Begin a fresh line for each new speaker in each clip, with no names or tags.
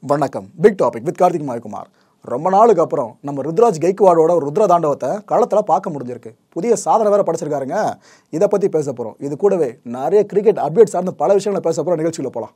வணக்கம். Big topic with Karthik Mayakumar. ரொம்ப நாளுக்கு அப்புறம் நம்ம ருத்ராஜ் கெய்க்வாடோட ருத்ர தாண்டவத்தை களத்தில் பார்க்க முடிஞ்சிருக்கு. புதிய சாதனை வேற படைச்சிருக்காருங்க. இதை பற்றி பேச போகிறோம். இது கூடவே நிறைய கிரிக்கெட் அப்டேட் சார்ந்து பல விஷயங்களை பேச போகிறோம். நிகழ்ச்சியில் போகலாம்.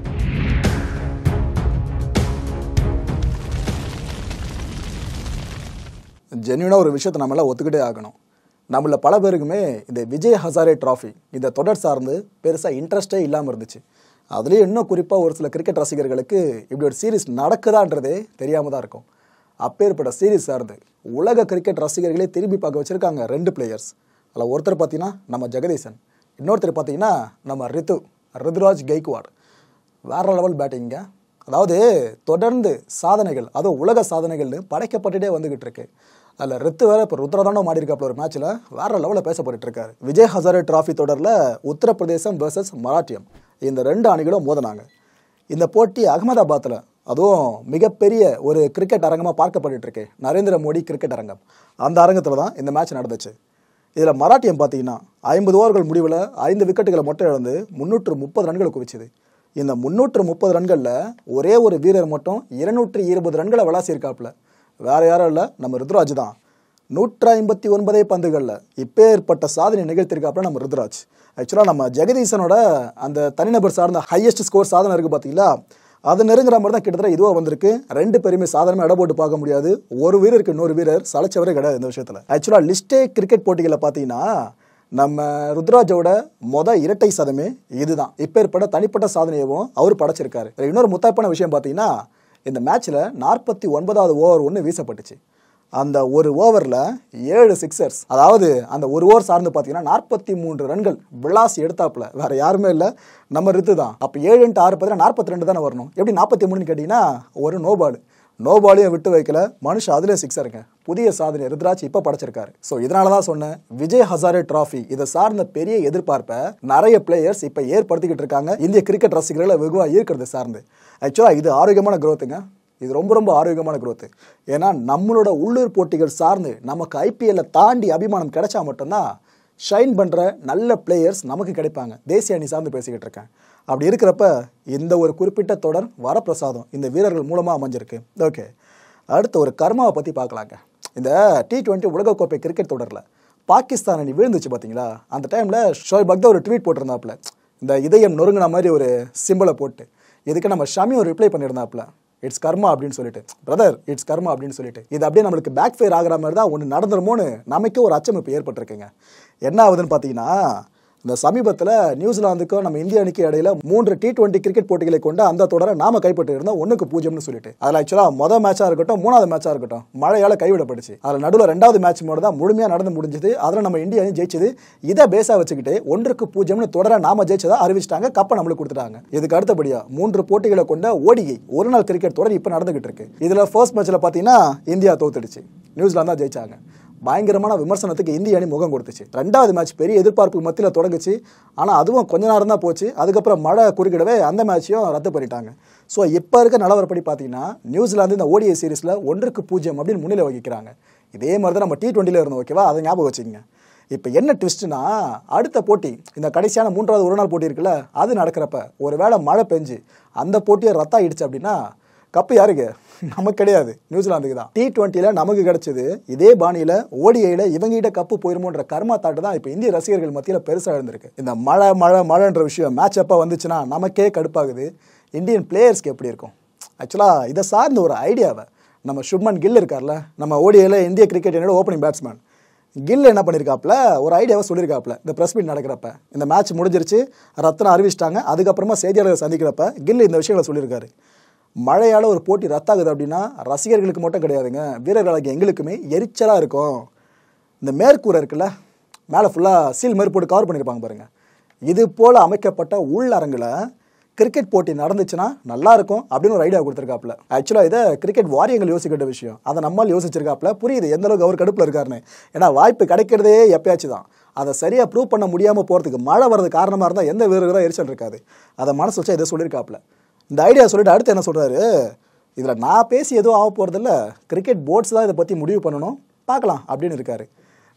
ஜென்யூனாக ஒரு விஷயத்தை நம்மளால் ஒத்துக்கிட்டே ஆகணும். நம்மள பல பேருக்குமே இந்த விஜய் ஹசாரே ட்ராஃபி இந்த தொடர் சார்ந்து பெருசாக இன்ட்ரெஸ்டே இல்லாமல் இருந்துச்சு. அதுலேயும் இன்னும் குறிப்பாக ஒரு சில கிரிக்கெட் ரசிகர்களுக்கு இப்படி ஒரு சீரீஸ் நடக்குதான்றதே தெரியாமல் தான் இருக்கும். அப்பேற்பட்ட சீரீஸ் சார்ந்து உலக கிரிக்கெட் ரசிகர்களே திரும்பி பார்க்க வச்சுருக்காங்க ரெண்டு பிளேயர்ஸ். அதில் ஒருத்தர் பார்த்தீங்கன்னா நம்ம ஜெகதீசன், இன்னொருத்தர் பார்த்தீங்கன்னா நம்ம ருத்ராஜ் கெய்க்வாட். வேறு லெவல் பேட்டிங்க. அதாவது தொடர்ந்து சாதனைகள், அதுவும் உலக சாதனைகள்னு படைக்கப்பட்டுட்டே வந்துக்கிட்டு இருக்கு. அதில் வேறு இப்போ ருத்ரதாண்டவம் ஆடிருக்காப்புல ஒரு மேட்ச்சில் வேறு லெவலில் பேசப்பட்டு இருக்காரு. விஜய் ஹசாரே ட்ராஃபி தொடரில் உத்தரப்பிரதேசம் வர்சஸ் மராட்டியம் இந்த ரெண்டு அணிகளும் மோதினாங்க. இந்த போட்டி அகமதாபாத்தில், அதுவும் மிகப்பெரிய ஒரு கிரிக்கெட் அரங்கமாக பார்க்கப்பட்டு இருக்கு, நரேந்திர மோடி கிரிக்கெட் அரங்கம். அந்த அரங்கத்தில் தான் இந்த மேட்ச் நடந்துச்சு. இதில் மராட்டியம் பார்த்தீங்கன்னா 50 ஓவர்கள் முடிவில் 5 விக்கெட்டுகளை மட்டும் இழந்து 330 ரன்களை குவிச்சுது. இந்த 330 ரன்களில் ஒரே ஒரு வீரர் மட்டும் 220 ரன்களை விளாசியிருக்காப்புல. வேறு யாரும் இல்லை, நம்ம ருத்ராஜ் தான். 159 பந்துகளில் இப்போ ஏற்பட்ட சாதனை நிகழ்த்திருக்காப்புல நம்ம ருத்ராஜ். ஆக்சுவலாக நம்ம ஜெகதீசனோட அந்த தனிநபர் சார்ந்த ஹையஸ்ட் ஸ்கோர் சாதனை இருக்குது பார்த்தீங்களா, அது நெருங்குற மாதிரி தான் கிட்டத்தட்ட இதுவாக வந்திருக்கு. ரெண்டு பேருமே சாதனமாக இட போட்டு பார்க்க முடியாது. ஒரு வீரருக்கு இன்னொரு வீரர் சளைச்சவரே கிடையாது இந்த விஷயத்தில். ஆக்சுவலாக லிஸ்டே கிரிக்கெட் போட்டிகளில் பார்த்தீங்கன்னா நம்ம ருத்ராஜோட இரட்டை சதமே இதுதான். இப்போ ஏற்பட்ட தனிப்பட்ட சாதனையவும் அவர் படைச்சிருக்காரு. இன்னொரு முத்தாய்ப்பான விஷயம் பார்த்தீங்கன்னா, இந்த மேட்ச்சில் 49வது ஓவர் ஒன்று வீசப்பட்டுச்சு. அந்த ஒரு ஓவரில் 7 சிக்ஸர்ஸ். அதாவது அந்த ஒரு ஓவர் சார்ந்து பார்த்தீங்கன்னா 43 ரன்கள் விளாசி எடுத்தாப்புல. வேறு யாருமே இல்லை, நம்ம ரித்து தான். அப்போ 7 × 6 பார்த்தீங்கன்னா 42 தானே வரணும். எப்படி 43ன்னு கேட்டிங்கன்னா ஒரு நோபாலையும் விட்டு வைக்கல மனுஷன். அதிலே சிக்ஸருங்க. புதிய சாதனை ருத்ராஜ் இப்போ படைச்சிருக்காரு. ஸோ இதனால தான் சொன்னேன், விஜய் ஹசாரே ட்ராஃபி இதை சார்ந்த பெரிய எதிர்பார்ப்பை நிறைய பிளேயர்ஸ் இப்போ ஏற்படுத்திக்கிட்டு இருக்காங்க. இந்திய கிரிக்கெட் ரசிகர்களை வெகுவாக ஈர்க்கிறது சார்ந்து. ஆக்சுவலாக இது ஆரோக்கியமான க்ரோத்துங்க. இது ரொம்ப ரொம்ப ஆரோக்கியமான க்ரோத்து. ஏன்னா நம்மளோட உள்ளூர் போட்டிகள் சார்ந்து நமக்கு ஐபிஎல்லை தாண்டி அபிமானம் கிடைச்சா மட்டும்தான் ஷைன் பண்ணுற நல்ல பிளேயர்ஸ் நமக்கு கிடைப்பாங்க. தேசிய அணி சார்ந்து பேசிக்கிட்டு இருக்கேன். அப்படி இருக்கிறப்ப இந்த ஒரு குறிப்பிட்ட தொடர் வரப்பிரசாதம் இந்த வீரர்கள் மூலமாக அமைஞ்சிருக்கு. ஓகே, அடுத்து ஒரு கர்மாவை பற்றி பார்க்கலாங்க. இந்த T20 உலகக்கோப்பை கிரிக்கெட் தொடரில் பாகிஸ்தான் அணி விழுந்துச்சு பார்த்தீங்களா, அந்த டைமில் ஷோயப் அக்தர் ஒரு ட்வீட் போட்டிருந்தாப்புல, இந்த இதயம் நொறுங்கின மாதிரி ஒரு சிம்பிளை போட்டு. இதுக்கு நம்ம ஷமி ஒரு ரிப்ளை பண்ணியிருந்தாப்புல, இட்ஸ் கர்மா அப்படின்னு சொல்லிட்டு, பிரதர் இட்ஸ் கர்மா அப்படின்னு சொல்லிட்டு. இது அப்படியே நம்மளுக்கு பேக் ஃபயர் ஆகிற மாதிரி தான் ஒன்று நடந்துருமோன்னு நமக்கே ஒரு அச்சம் இப்போ ஏற்பட்டிருக்குங்க. என்ன ஆகுதுன்னு பார்த்தீங்கன்னா, இந்த சமீபத்தில் நியூசிலாந்துக்கும் நம்ம இந்திய அணிக்கு இடையில 3 T20 கிரிக்கெட் போட்டிகளை கொண்டு அந்த தொடரை நாம கைப்பற்றி இருந்தோம் 1-0 சொல்லிட்டு. அதில் ஆக்சுவலாக மொதல் மேட்சாக இருக்கட்டும் 3வது மேட்சாக இருக்கட்டும் மழையால் கைவிடப்பட்டுச்சு. அதில் நடுவில் 2வது மேட்ச் மட்டும் தான் முழுமையாக நடந்து முடிஞ்சது. அதில் நம்ம இந்திய அணி ஜெயிச்சது. இதை பேஸாக வச்சுக்கிட்டு 1-0 தொடரை நாம ஜெயிச்சதா அறிவிச்சிட்டாங்க. கப்பை நம்மளுக்கு கொடுத்துட்டாங்க. இதுக்கு அடுத்தபடியாக 3 போட்டிகளை கொண்ட ஓடிஐ ஒரு நாள் கிரிக்கெட் தொடர் இப்போ நடந்துகிட்டு இருக்கு. இதில் ஃபர்ஸ்ட் மேட்ச்சில் பார்த்தீங்கன்னா இந்தியா தோத்துடுச்சு, நியூசிலாந்து தான் ஜெயிச்சாங்க. பயங்கரமான விமர்சனத்துக்கு இந்திய அணி முகம் கொடுத்துச்சு. 2வது மேட்ச் பெரிய எதிர்பார்ப்பு மத்தியில் தொடங்குச்சு. ஆனால் அதுவும் கொஞ்ச நேரம் தான் போச்சு. அதுக்கப்புறம் மழை குறுக்கிடவே அந்த மேட்சையும் ரத்து பண்ணிட்டாங்க. ஸோ இப்போ இருக்க நிலவரப்படி பார்த்தீங்கன்னா நியூசிலாந்து இந்த ஓடிஐ சீரீஸில் 1-0 அப்படின்னு முன்னிலை வகிக்கிறாங்க. இதே மாதிரி தான் நம்ம T20 இருந்தோம். ஓகேவா, அதை ஞாபகம் வச்சுக்கோங்க. இப்போ என்ன ட்விஸ்ட்னா, அடுத்த போட்டி இந்த கடைசியான 3வது ஒரு நாள் போட்டி இருக்குல்ல, அது நடக்கிறப்ப ஒருவேளை மழை பெஞ்சு அந்த போட்டியை ரத்தாயிடுச்சு அப்படின்னா கப்பு யாருக்கு? நமக்கு கிடையாது, நியூசிலாந்துக்கு தான். T20 நமக்கு கிடைச்சது. இதே பாணியில் ஓடிஐயில் இவங்ககிட்ட கப்பு போயிருமோன்ற கர்மா தாட்டு தான் இப்போ இந்திய ரசிகர்கள் மத்தியில் பெருசாக இருந்திருக்கு. இந்த மழைன்ற விஷயம் மேட்ச் அப்போ வந்துச்சுன்னா நமக்கே கடுப்பாகுது. இந்தியன் பிளேயர்ஸ்க்கு எப்படி இருக்கும்? ஆக்சுவலாக இதை சார்ந்த ஒரு ஐடியாவை நம்ம சுப்மன் கில் இருக்கார்ல, நம்ம ஓடிஐயில் இந்திய கிரிக்கெட் என்னோட ஓப்பனிங் பேட்ஸ்மேன் கில் என்ன பண்ணியிருக்காப்புல, ஒரு ஐடியாவை சொல்லியிருக்காப்புல. இந்த ப்ரெஸ் மீட் நடக்கிறப்ப இந்த மேட்ச் முடிஞ்சிருச்சு, ரத்தனை அறிவிச்சிட்டாங்க. அதுக்கப்புறமா செய்தியாளர்கள் சந்திக்கிறப்ப கில் இந்த விஷயங்களை சொல்லியிருக்காரு. மழையால் ஒரு போட்டி ரத்தாகுது அப்படின்னா ரசிகர்களுக்கு மட்டும் கிடையாதுங்க, வீரர்களுக்கு எங்களுக்குமே எரிச்சலாக இருக்கும். இந்த மேற்கூரை இருக்குல்ல, மேலே ஃபுல்லாக சீல் மாதிரி போட்டு கவர் பண்ணியிருப்பாங்க பாருங்கள். இது போல் அமைக்கப்பட்ட உள்ளரங்கில் கிரிக்கெட் போட்டி நடந்துச்சுன்னா நல்லாயிருக்கும் அப்படின்னு ஒரு ஐடியா கொடுத்துருக்காப்புல. ஆக்சுவலாக இதை கிரிக்கெட் வாரியங்கள் யோசிக்கிட்ட விஷயம், அதை நம்மால் யோசிச்சிருக்காப்புல. புரியுது எந்த அளவுக்கு அவர் கடுப்பில் இருக்காருன்னு. ஏன்னா வாய்ப்பு கிடைக்கிறதே எப்பயாச்சும் தான். அதை சரியாக ப்ரூவ் பண்ண முடியாமல் போகிறதுக்கு மழை வர்றது காரணமாக இருந்தால் எந்த வீரர்களும் எரிச்சல் இருக்காது. அதை மனசு வச்சா இதை சொல்லியிருக்காப்புல. இந்த ஐடியா சொல்லிட்டு அடுத்து என்ன சொல்கிறாரு, இதில் நான் பேசி எதுவும் ஆக போகிறதில்ல, கிரிக்கெட் போர்ட்ஸ் தான் இதை பற்றி முடிவு பண்ணணும், பார்க்கலாம் அப்படின்னு இருக்காரு.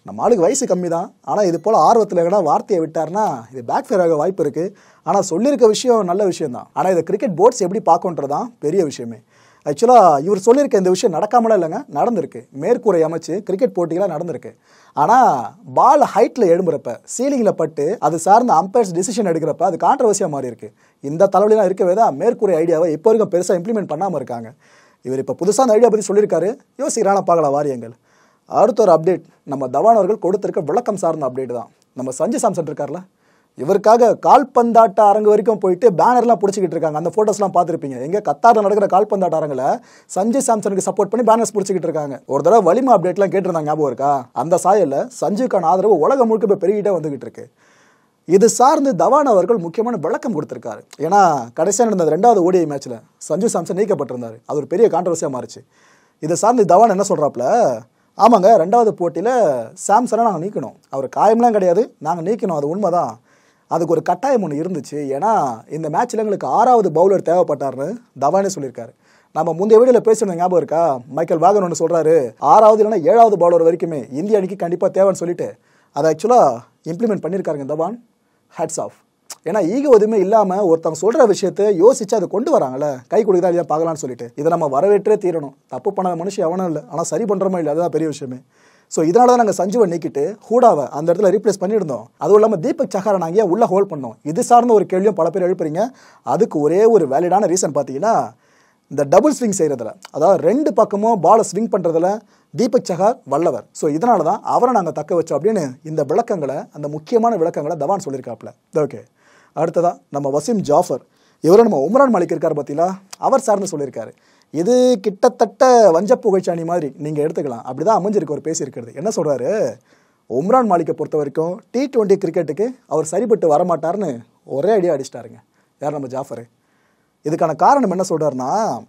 நம்ம ஆளுக்கு வயசு கம்மி தான், ஆனால் இது போல் ஆர்வத்தில் எங்கன்னா வார்த்தையை விட்டார்னா இது பேக் ஃபேர் ஆக வாய்ப்பு இருக்குது. ஆனால் சொல்லியிருக்க விஷயம் நல்ல விஷயம் தான். ஆனால் இதை கிரிக்கெட் போர்ட்ஸ் எப்படி பார்க்கன்றதான் பெரிய விஷயமே. ஆக்சுவலாக இவர் சொல்லியிருக்க இந்த விஷயம் நடக்காமலாம் இல்லைங்க, நடந்திருக்கு. மேற்கூரை அமைச்சு கிரிக்கெட் போட்டிகளாக நடந்திருக்கு. ஆனால் பால் ஹைட்டில் எழும்புறப்ப சீலிங்கில் பட்டு அது சார்ந்த அம்பையர்ஸ் டிசிஷன் எடுக்கிறப்ப அது கான்ட்ரவர்சியாக மாறி இருக்கு. இந்த தலைவலிலாம் இருக்கவே தான் மேற்கூரை ஐடியாவை இப்போ வரைக்கும் பெருசாக இம்ப்ளிமெண்ட் பண்ணாமல் இருக்காங்க. இவர் இப்போ புதுசாக அந்த ஐடியா பற்றி சொல்லியிருக்காரு, யோசிக்கிறான பார்க்கலாம் வாரியங்கள். அடுத்த ஒரு அப்டேட் நம்ம தவான் அவர்கள் கொடுத்திருக்க விளக்கம் சார்ந்த அப்டேட் தான். நம்ம சஞ்சு சாம்சன் இருக்கார்ல, இவருக்காக கால்பந்தாட்ட அரங்கு வரைக்கும் போயிட்டு பேனர்லாம் பிடிச்சிக்கிட்டு இருக்காங்க. அந்த ஃபோட்டோஸ்லாம் பார்த்துருப்பீங்க. எங்கே கத்தாரில் நடக்கிற கால்பந்தாட்ட அரங்கில் சஞ்சு சாம்சனுக்கு சப்போர்ட் பண்ணி பேனர்ஸ் பிடிச்சிக்கிட்டு இருக்காங்க. ஒரு தடவை வலிமை அப்டேட்லாம் கேட்டிருந்தாங்க, ஞாபகம் இருக்கா? அந்த சாயலில் சஞ்சுக்கான ஆதரவு உலகம் முழுக்க இப்போ பெருகிட்டே வந்துகிட்டு இருக்கு. இது சார்ந்து தவான் அவர்கள் முக்கியமான விளக்கம் கொடுத்திருக்காரு. ஏன்னா கடைசியாக நடந்த 2வது ODI மேட்ச்சில் சஞ்சு சாம்சன் நீக்கப்பட்டிருந்தார். அது ஒரு பெரிய கான்ட்ரவர்சியாக மாறிச்சு. இதை சார்ந்து தவான் என்ன சொல்கிறாப்புல, ஆமாங்க 2வது போட்டியில் சாம்சனை நாங்கள் நீக்கணும், அவர் காயம்லாம் கிடையாது, நாங்கள் நீக்கணும், அது உண்மைதான். அதுக்கு ஒரு கட்டாயம் ஒன்று இருந்துச்சு. ஏன்னா இந்த மேட்ச்சில் எங்களுக்கு 6வது பவுலர் தேவைப்பட்டார்னு தவானே சொல்லியிருக்காரு. நம்ம முந்தைய வீடியோவில் பேசியிருந்த ஞாபகம் இருக்கா? மைக்கேல் வாகன் ஒன்று சொல்கிறாரு, 6வது இல்லைன்னா 7வது பவுலர் வரைக்குமே இந்திய அணிக்கு கண்டிப்பாக தேவைன்னு சொல்லிட்டு அதை ஆக்சுவலாக இம்ப்ளிமெண்ட் பண்ணியிருக்காருங்க தவான். Hats off. ஏன்னா ஈகோ எதுவுமே இல்லாமல் ஒருத்தவங்க சொல்கிற விஷயத்தை யோசிச்சு அதை கொண்டு வராங்களே, கை கொடுக்குதா இல்லையா பார்க்கலான்னு சொல்லிட்டு இதை நம்ம வரவேற்றே தீரணும். தப்பு பண்ணாத மனுஷன் எவனும் இல்லை, ஆனால் சரி பண்ணுறோமோ இல்லை, அதுதான் பெரிய விஷயமே. ஸோ இதனால தான் நாங்கள் சஞ்சுவை நீக்கிட்டு ஹூடாவை அந்த இடத்துல ரீப்ளேஸ் பண்ணியிருந்தோம். அதுவும் இல்லாமல் தீபக் சஹாரை நாங்கள் ஏன் உள்ள ஹோல்ட் பண்ணோம், இது சார்ந்த ஒரு கேள்வியும் பல பேர் எழுப்புறீங்க. அதுக்கு ஒரே ஒரு வேலிடான ரீசன் பார்த்தீங்கன்னா, இந்த டபுள் ஸ்விங் செய்கிறதுல, அதாவது 2 பக்கமும் பாலை ஸ்விங் பண்ணுறதுல தீபக் சஹார் வல்லவர். ஸோ இதனால தான் அவரை நாங்கள் தக்க வச்சோம் அப்படின்னு இந்த விளக்கங்களை, அந்த முக்கியமான விளக்கங்களை தவான் சொல்லியிருக்காப்புல. ஓகே, அடுத்ததான் நம்ம வசீம் ஜாஃபர். இவரும் நம்ம உம்ரான் மாலிக் இருக்கார் பார்த்தீங்களா, அவர் சார்ந்து சொல்லியிருக்காரு. இது கிட்டத்தட்ட வஞ்ச புகைச்சாணி மாதிரி நீங்கள் எடுத்துக்கலாம். அப்படி தான் அமைஞ்சிருக்கு அவர் பேசியிருக்கிறது. என்ன சொல்கிறாரு, உம்ரான் மாலிக்கை பொறுத்த வரைக்கும் T20 கிரிக்கெட்டுக்கு அவர் சரிபட்டு வரமாட்டார்னு ஒரே ஐடியா அடிச்சிட்டாருங்க. யார்? நம்ம ஜாஃபர். இதுக்கான காரணம் என்ன சொல்கிறாருன்னா,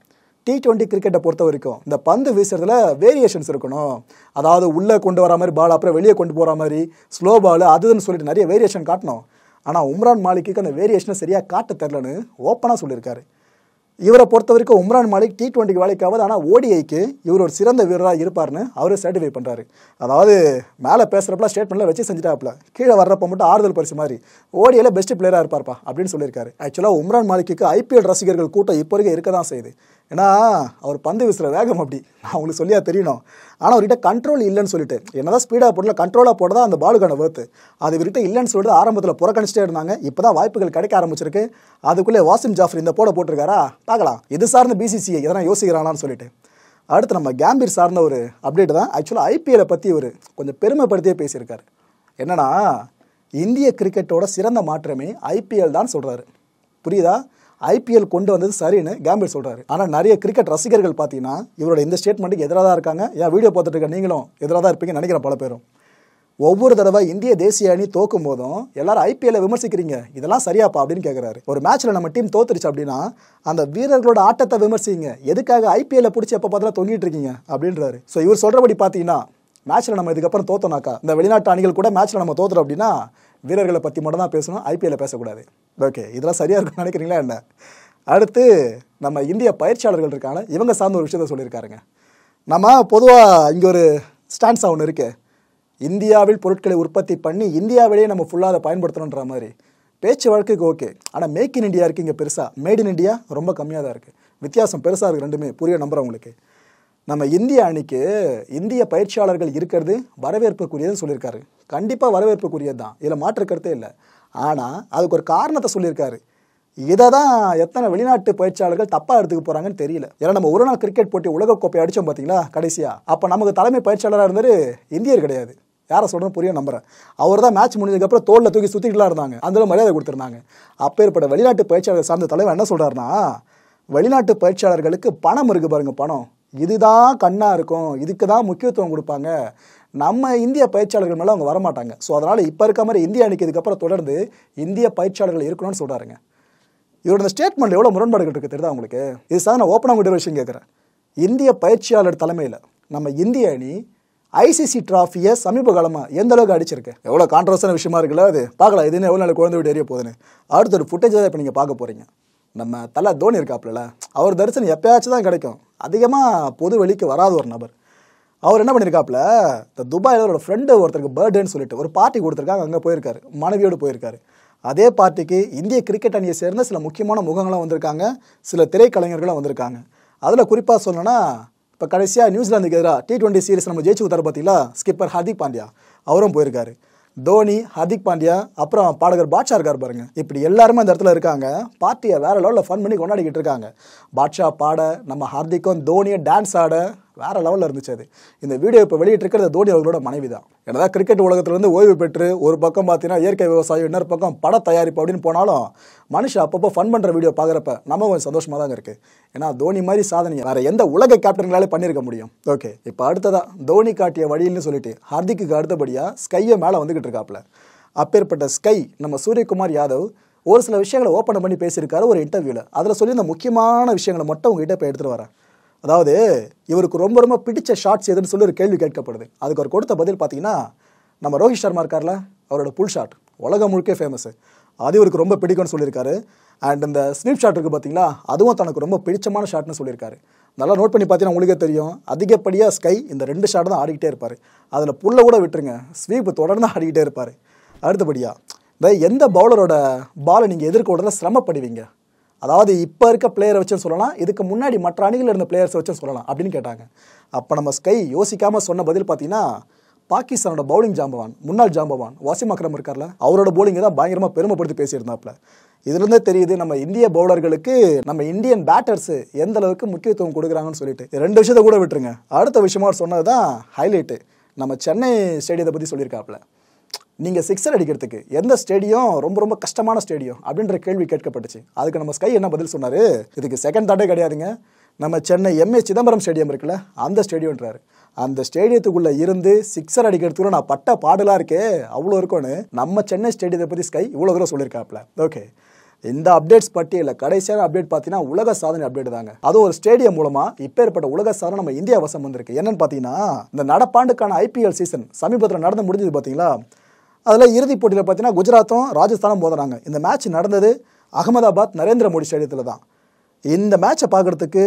T20 கிரிக்கெட்டை பொறுத்த வரைக்கும் இந்த பந்து வீசுறதுல வேரியேஷன்ஸ் இருக்கணும். அதாவது உள்ளே கொண்டு வர மாதிரி பால், அப்புறம் வெளியே கொண்டு போகிற மாதிரி ஸ்லோ பால், அதுன்னு சொல்லிட்டு நிறைய வேரியேஷன் காட்டணும். ஆனால் உம்ரான் மாலிக்கு அந்த வேரியேஷனை சரியாக காட்ட தெரிலன்னு ஓப்பனாக சொல்லியிருக்காரு. இவரை பொறுத்த வரைக்கும் உம்ரான் மாலிக் T20 வேலைக்காவது, ஆனால் ODIக்கு இவர் ஒரு சிறந்த வீரராக இருப்பார்னு அவரே சர்டிஃபை பண்ணுறாரு. அதாவது மேலே பேசுகிறப்பலாம் ஸ்டேட்மெண்ட்டில் வச்சு செஞ்சுட்டாப்ல, கீழே வர்றப்ப மட்டும் ஆறுதல் பரிசு மாதிரி ODIயில் பெஸ்ட் பிளேயராக இருப்பார்ப்பா அப்படின்னு சொல்லியிருக்காரு. ஆக்சுவலாக உம்ரான் மாலிக்கு IPL ரசிகர்கள் கூட்டம் இப்போ வரைக்கும் இருக்க தான் செய்யுது. ஏன்னா அவர் பந்து வீசுகிற வேகம் அப்படி, நான் உங்களுக்கு சொல்லியா தெரியணும். ஆனால் அவர்கிட்ட கண்ட்ரோல் இல்லைன்னு சொல்லிட்டு, என்னதான் ஸ்பீடாக போடல, கண்ட்ரோலாக போட தான் அந்த பாலுக்கான வேர்த்து, அது இவர்கிட்ட இல்லைன்னு சொல்லிட்டு ஆரம்பத்தில் புறக்கணிச்சிட்டே இருந்தாங்க. இப்போ தான் வாய்ப்புகள் கிடைக்க ஆரம்பிச்சிருக்கு. அதுக்குள்ளே வாசிம் ஜாஃபர் இந்த போட்டிருக்காரா பார்க்கலாம். இது சார்ந்த BCCI எதனா யோசிக்கிறானான்னு சொல்லிட்டு. அடுத்து நம்ம கேம்பீர் சார்ந்த ஒரு அப்டேட் தான். ஆக்சுவலாக IPL பற்றி ஒரு கொஞ்சம் பெருமைப்படுத்தியே பேசியிருக்காரு. என்னன்னா, இந்திய கிரிக்கெட்டோட சிறந்த மாற்றமே IPL தான் சொல்கிறாரு. புரியுதா? IPL கொண்டு வந்தது சரின்னு கேம்பீர் சொல்கிறாரு. ஆனால் நிறைய கிரிக்கெட் ரசிகர்கள் பார்த்தீங்கன்னா இவரோட இந்த ஸ்டேட்மெண்ட்டுக்கு எதிராக தான் இருக்காங்க. என் வீடியோ பார்த்துட்டு இருக்க நீங்களும் எதிராக தான் இருப்பீங்கன்னு நினைக்கிறேன் பல பேரும். ஒவ்வொரு தடவை இந்திய தேசிய அணி தோக்கும் போதும் எல்லாரும் IPL விமர்சிக்கிறீங்க, இதெல்லாம் சரியாப்பா அப்படின்னு கேட்குறாரு. ஒரு மேட்ச்சில் நம்ம டீம் தோத்துருச்சு அப்படின்னா அந்த வீரர்களோட ஆட்டத்தை விமர்சிங்க, எதுக்காக IPL பிடிச்சி எப்போ பார்த்தாலும் தொங்கிட்டு இருக்கீங்க அப்படின்றாரு. ஸோ இவர் சொல்கிறபடி பார்த்தீங்கன்னா, மேட்ச்சில் நம்ம இதுக்கப்புறம் தோத்தோனாக்கா, இந்த வெளிநாட்டு அணிகள் கூட மேட்ச்சில் நம்ம தோத்துறோம் அப்படின்னா வீரர்களை பற்றி மட்டும் தான் பேசணும், IPL பேசக்கூடாது. ஓகே, இதெல்லாம் சரியாக இருக்குன்னு நினைக்கிறீங்களா என்ன? அடுத்து நம்ம இந்திய பயிற்சியாளர்கள் இருக்காங்க, இவங்க சார்ந்த ஒரு விஷயத்த சொல்லியிருக்காருங்க. நம்ம பொதுவாக இங்கே ஒரு ஸ்டாண்ட்ஸாக ஒன்று இருக்கு, இந்தியாவில் பொருட்களை உற்பத்தி பண்ணி இந்தியாவிலேயே நம்ம ஃபுல்லாக அதை பயன்படுத்தணுன்ற மாதிரி பேச்சு வழக்குக்கு ஓகே. ஆனால் மேக் இன் இண்டியா இருக்குது இங்கே பெருசாக, மேட் இன் இண்டியா ரொம்ப கம்மியாக தான் இருக்குது. வித்தியாசம் பெருசாக இருக்குது, ரெண்டுமே புரிய நம்புகிறவங்களுக்கு. நம்ம இந்திய அணிக்கு இந்திய பயிற்சியாளர்கள் இருக்கிறது வரவேற்புக்குரியதுன்னு சொல்லியிருக்காரு. கண்டிப்பாக வரவேற்புக்குரியது தான், இதில் மாற்று கருத்தே இல்லை. ஆனால் அதுக்கு ஒரு காரணத்தை சொல்லியிருக்காரு. இதை தான் எத்தனை வெளிநாட்டு பயிற்சியாளர்கள் தப்பாக எடுத்துக்க போகிறாங்கன்னு தெரியல. ஏன்னா நம்ம ஒரு நாள் கிரிக்கெட் போட்டி உலகக்கோப்பை அடித்தோம் பார்த்தீங்களா கடைசியாக, அப்போ நமக்கு தலைமை பயிற்சியாளராக இருந்தார் இந்தியர் கிடையாது. யாரை சொல்கிறேன்னு புரிய நம்புறேன். அவர் தான் மேட்ச் முடிஞ்சதுக்கப்புறம் தோளில் தூக்கி சுற்றிக்கிட்டுலாம் இருந்தாங்க, அதில் மரியாதை கொடுத்துருந்தாங்க. அப்பேற்பட்ட வெளிநாட்டு பயிற்சியாளர் சார்ந்த தலைவர் என்ன சொல்கிறாருன்னா, வெளிநாட்டு பயிற்சியாளர்களுக்கு பணம் இருக்குது பாருங்க, பணம் இதுதான் கண்ணாக இருக்கும், இதுக்கு தான் முக்கியத்துவம் கொடுப்பாங்க. நம்ம இந்திய பயிற்சியாளர்கள் மேலே அவங்க வரமாட்டாங்க. ஸோ அதனால் இப்போ இருக்க மாதிரி இந்திய அணிக்கு இதுக்கப்புறம் தொடர்ந்து இந்திய பயிற்சியாளர்கள் இருக்கணும்னு சொல்கிறாருங்க. இவரோட ஸ்டேட்மெண்ட் எவ்வளோ முரண்பாடுகள் இருக்குது தெரியுதா உங்களுக்கு? இது சார் நான் ஓப்பனாக விட விஷயம் கேட்குறேன். இந்திய பயிற்சியாளர் தலைமையில் நம்ம இந்திய அணி ICC டிராஃபியை சமீப காலமாக எந்த அளவுக்கு அடிச்சிருக்கு, எவ்வளோ கான்ட்ரவர்ஸான விஷயமா இருக்குல்ல அது. பார்க்கலாம் இதுன்னு எவ்வளோ நாள் குழந்தை விட்டு எரிய போகுதுன்னு. அடுத்த ஒரு ஃபுட்டேஜ் தான் இப்போ நீங்கள் பார்க்க போகிறீங்க. நம்ம தலை தோனி இருக்காப்புல, அவர் தரிசனம் எப்பயாச்சும் தான் கிடைக்கும், அதிகமாக பொது வெளிக்கு வராத ஒரு நபர். அவர் என்ன பண்ணியிருக்காப்புல, இந்த துபாயில் அவரோட ஃப்ரெண்டு ஒருத்தருக்கு பர்த்டேன்னு சொல்லிட்டு ஒரு பார்ட்டி கொடுத்துருக்காங்க, அங்கே போயிருக்காரு, மனைவியோடு போயிருக்காரு. அதே பார்ட்டிக்கு இந்திய கிரிக்கெட் அணியை சேர்ந்த சில முக்கியமான முகங்களும் வந்திருக்காங்க, சில திரைக்கலைஞர்களும் வந்திருக்காங்க. அதில் குறிப்பாக சொல்லணும்னா, இப்போ கடைசியாக நியூசிலாந்துக்கு எதிராக T20 சீரிஸ் நம்ம ஜெயிச்சு ஊத்தாரு பார்த்தீங்களா, ஸ்கிப்பர் ஹர்திக் பாண்டியா அவரும் போயிருக்காரு. தோனி, ஹர்திக் பாண்டியா, அப்புறம் பாடகர் பாட்ஷா இருக்கார் பாருங்க. இப்படி எல்லாருமே அந்த இடத்துல இருக்காங்க. பார்ட்டியை வேற லெவலில் ஃபன் பண்ணி கொண்டாடிக்கிட்டு இருக்காங்க. பாட்ஷா பாட, நம்ம ஹர்திக்கும் தோனியை டான்ஸ் ஆட வேற லெவலில் இருந்துச்சு அது. இந்த வீடியோ இப்போ வெளியிட்டு இருக்கிறது தோனி அவர்களோட மனைவி தான். என்னதான் கிரிக்கெட் உலகத்திலிருந்து ஓய்வு பெற்று ஒரு பக்கம் பார்த்தீங்கன்னா இயற்கை விவசாயம், இன்னொரு பக்கம் பட தயாரிப்பு அப்படின்னு போனாலும் மனுஷன் அப்பப்போ ஃபன் பண்ணுற வீடியோ பார்க்குறப்ப நம்ம கொஞ்சம் சந்தோஷமாக தாங்க இருக்குது. ஏன்னா தோனி மாதிரி சாதனையை வேற எந்த உலக கேப்டன்களாலே பண்ணியிருக்க முடியும். ஓகே, இப்போ அடுத்ததா தோனி காட்டிய வழியில்னு சொல்லிட்டு ஹர்திக்கு அடுத்தபடியாக ஸ்கையை மேலே வந்துகிட்டு இருக்காப்புல. அப்பேற்பட்ட ஸ்கை நம்ம சூரியகுமார் யாதவ் ஒரு சில விஷயங்களை ஓப்பன் பண்ணி பேசியிருக்காரு ஒரு இன்டர்வியூவில். அதில் சொல்லி இந்த முக்கியமான விஷயங்களை மட்டும் உங்ககிட்ட இப்போ எடுத்துகிட்டு வரேன். அதாவது இவருக்கு ரொம்ப ரொம்ப பிடிச்ச ஷாட்ஸ் எதுன்னு சொல்லி ஒரு கேள்வி கேட்கப்படுது. அதுக்கு அவர் கொடுத்த பதில் பார்த்தீங்கன்னா, நம்ம ரோஹித் சர்மா இருக்கார்ல, அவரோட புல் ஷாட் உலகம் முழுக்க ஃபேமஸ், அது இவருக்கு ரொம்ப பிடிக்கும்னு சொல்லியிருக்காரு. அண்ட் இந்த ஸ்னீப் ஷாட் இருக்குது பார்த்தீங்களா, அதுவும் தனக்கு ரொம்ப பிடிச்சமான ஷாட்னு சொல்லியிருக்காரு. நல்லா நோட் பண்ணி பார்த்தீங்கன்னா உங்களுக்கே தெரியும், அதிகப்படியாக ஸ்கை இந்த 2 ஷாட் தான் ஆடிக்கிட்டே இருப்பார். அதில் புல்லை கூட விட்டுருங்க, ஸ்வீப் தொடர்ந்து ஆடிக்கிட்டே இருப்பார். அடுத்தபடியாக இந்த எந்த பவுலரோட பாலை நீங்கள் எதிர்கொள்ள சிரமப்படுவீங்க, அதாவது இப்போ இருக்க பிளேயரை வச்சுன்னு சொல்லலாம், இதுக்கு முன்னாடி மற்ற அணிகளில் இருந்த பிளேயர்ஸை வச்சுன்னு சொல்லலாம் அப்படின்னு கேட்டாங்க. அப்போ நம்ம ஸ்கை யோசிக்காமல் சொன்ன பதில் பார்த்தீங்கன்னா, பாகிஸ்தானோட பவுலிங் ஜாம்பவான், முன்னாள் ஜாம்பவான் வாசிம் அக்ரம் இருக்கார்ல, அவரோட பவுலிங்கை தான் பயங்கரமாக பெருமைப்படுத்தி பேசியிருந்தாப்புல. இதுலேருந்தே தெரியுது நம்ம இந்திய பவுலர்களுக்கு நம்ம இந்தியன் பேட்டர்ஸு எந்த அளவுக்கு முக்கியத்துவம் கொடுக்குறாங்கன்னு சொல்லிட்டு. 2 விஷயத்த கூட விட்டுருங்க, அடுத்த விஷயமா சொன்னது தான் ஹைலைட்டு. நம்ம சென்னை ஸ்டேடியத்தை பற்றி சொல்லியிருக்காப்புல. நீங்கள் சிக்ஸர் அடிக்கிறதுக்கு எந்த ஸ்டேடியம் ரொம்ப ரொம்ப கஷ்டமான ஸ்டேடியம் அப்படின்ற கேள்வி கேட்கப்பட்டுச்சு. அதுக்கு நம்ம ஸ்கை என்ன பதில் சொன்னார், இதுக்கு செகண்ட் தாட்டே கிடையாதுங்க, நம்ம சென்னை MA சிதம்பரம் ஸ்டேடியம் இருக்குல்ல, அந்த ஸ்டேடியம்ன்றாரு. அந்த ஸ்டேடியத்துக்குள்ளே இருந்து சிக்ஸர் அடிக்கிறதுக்குள்ள நான் பட்ட பாடலாக இருக்கே அவ்வளோ இருக்கும்னு நம்ம சென்னை ஸ்டேடியத்தை பற்றி ஸ்கை இவ்வளோ தூரம் சொல்லியிருக்காப்புல. ஓகே, இந்த அப்டேட்ஸ் பட்டியலில் கடைசியான அப்டேட் பார்த்தீங்கன்னா உலக சாதனை அப்டேட் தாங்க. அதுவும் ஒரு ஸ்டேடியம் மூலமாக இப்போ ஏற்பட்ட உலக சாதனை நம்ம இந்தியா வசம் வந்திருக்கு. என்னன்னு பார்த்தீங்கன்னா, இந்த நடப்பாண்டுக்கான IPL சீசன் சமீபத்தில் நடந்து முடிஞ்சது பார்த்தீங்களா, அதில் இறுதிப் போட்டியில் பார்த்தீங்கன்னா குஜராத்தும் ராஜஸ்தானும் மோதினாங்க. இந்த மேட்ச் நடந்தது அகமதாபாத் நரேந்திர மோடி ஸ்டேடியத்தில் தான். இந்த மேட்சை பார்க்குறதுக்கு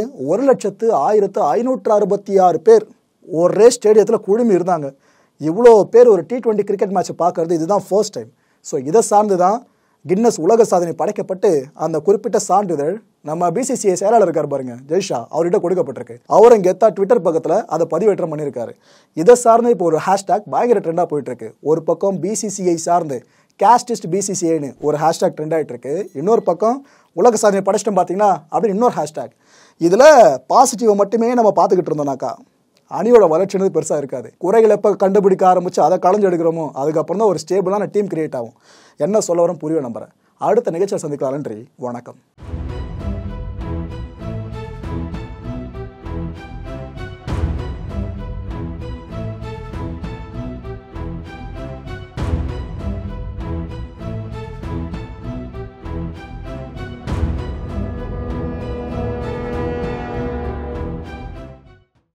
1,10,566 பேர் ஒரே ஸ்டேடியத்தில் குழுமி இருந்தாங்க. இவ்வளோ பேர் ஒரு T20 கிரிக்கெட் மேட்சை பார்க்கறது இதுதான் ஃபர்ஸ்ட் டைம். ஸோ இதை சார்ந்து தான் கின்னஸ் உலக சாதனை படைக்கப்பட்டு அந்த குறிப்பிட்ட சான்றிதழ் நம்ம BCCI செயலாளர் இருக்கார் பாருங்க ஜெய்ஷா, அவர்கிட்ட கொடுக்கப்பட்டிருக்கு. அவர் இங்கே ட்விட்டர் பக்கத்தில் அதை பதிவேற்றம் பண்ணியிருக்காரு. இதை சார்ந்து இப்போ ஒரு ஹேஷ்டாக் பயங்கர ட்ரெண்டாக போயிட்டு இருக்கு. ஒரு பக்கம் BCCI சார்ந்து கேஸ்டிஸ்ட் BCCIன்னு ஒரு ஹேஷ்டாக் ட்ரெண்ட் ஆகிட்டு இருக்கு, இன்னொரு பக்கம் உலக சாதனை படைச்சிட்டோம் பார்த்தீங்கன்னா அப்படின்னு இன்னொரு ஹேஷ்டாக். இதில் பாசிட்டிவை மட்டுமே நம்ம பார்த்துக்கிட்டு இருந்தோம்னாக்கா அணியோட வளர்ச்சினது பெருசாக இருக்காது. குறைகள் எப்போ கண்டுபிடிக்க ஆரம்பிச்சு அதை களைஞ்சு எடுக்கிறோமோ அதுக்கப்புறம் தான் ஒரு ஸ்டேபிளான டீம் கிரியேட் ஆகும். என்ன சொல்ல வரும் புரிய நம்புறேன். அடுத்த நிகழ்ச்சியை சந்திக்கலாம். நன்றி, வணக்கம்.